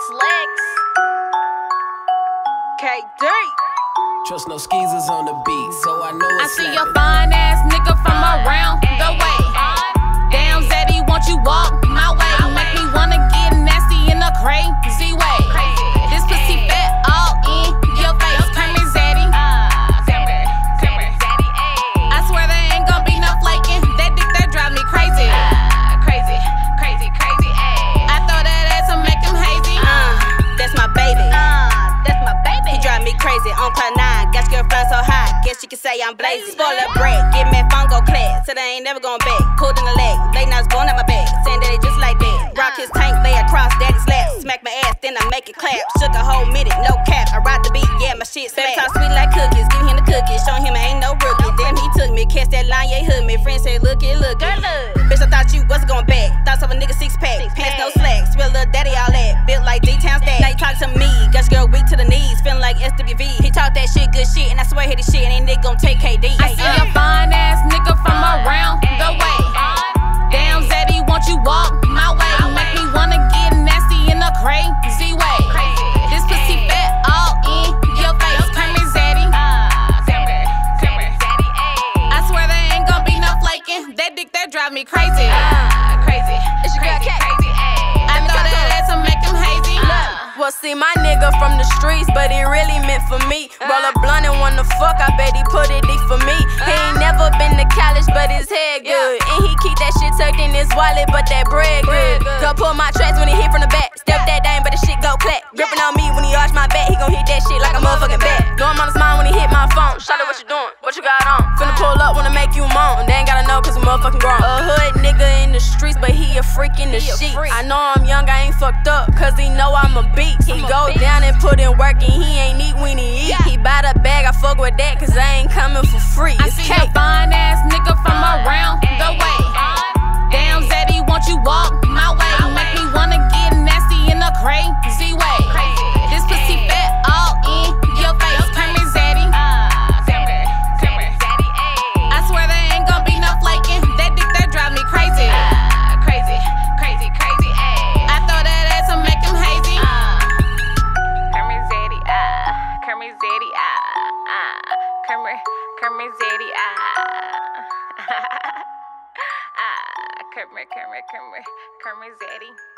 Slicks. KD. Trust no skeezers on the beat, so I know it's I see your fine ass nigga from around the way. Damn, Zeddy, won't you walk my way? Make me wanna get nasty in a crazy way. This pussy fat all in your face. Come here, Zeddy. I swear there ain't gon' be no flaking. That dick that drive me crazy. Crazy. I throw that ass and make him hazy. That's my baby. He drive me crazy on cloud 9. Got your girl flying so high, guess you can say I'm blazing. Spoiler break, give me fungo class, so they ain't never gon' back. Cold in the leg, late nights going at my bed, saying that it just like that. Rock his tank, lay across daddy's lap, smack my ass, then I make it clap. Shook a whole minute, no cap. I ride the beat, yeah, my shit slap. Talk sweet like cookies, give him the cookies, show him I ain't no rookie. Damn, he took me, catch that line, yeah, hood me. Friends say, look it. Bitch, I thought you wasn't going back. Thoughts of a nigga 6-pack, pants no slacks. Real little daddy, all that, built like D-Town stack. Now you talk to me, got your girl weak to the knees, feeling like SWV. He talk that shit, good shit, and I swear he the shit, and ain't nigga gon' take KD. I see your fine ass nigga from around the way. Damn, Zeddy, won't you walk my way? Make me wanna get nasty in a crazy way. This pussy fat all in your face. Come here, Zeddy. I swear there ain't gon' be no flaking. That dick that drive me crazy. It's your girl K. I throw that ass and make him hazy. Well, see, my nigga from the streets, but he really meant for me. Roll a blunt and wanna fuck, I bet he put it deep for me. He ain't never been to college, but his head good. And he keep that shit tucked in his wallet, but that bread good. Go pull my tracks when he hit from the back. Step that dang, but the shit go clap. Gripping on me when he arch my back, he gon' hit that shit like a motherfucking bat. Know I'm on his mind when he hit my phone. Shout out what you doing, what you got on? Finna pull up, wanna make you moan. They ain't gotta know, cause we motherfucking grown. A hood nigga in the streets, but he a freak in the sheets. I know I'm young, I ain't fucked up, cause he know I'm a beast. He go down and put in work and he ain't eat when he eat. He buy the bag, I fuck with that, cause I ain't coming for free. I It's see cake. your fine ass nigga from around the way. Damn, Zeddy, won't you walk my way? Make me wanna get nasty in a crazy way. This pussy fat all in your face. Come here, Zeddy. I swear there ain't gon' be no flaking. That dick that drive me crazy. I throw that ass and make him hazy. Come here, Zeddy. Come here, Zeddy. Come here, Zeddy. Come here, Zeddy.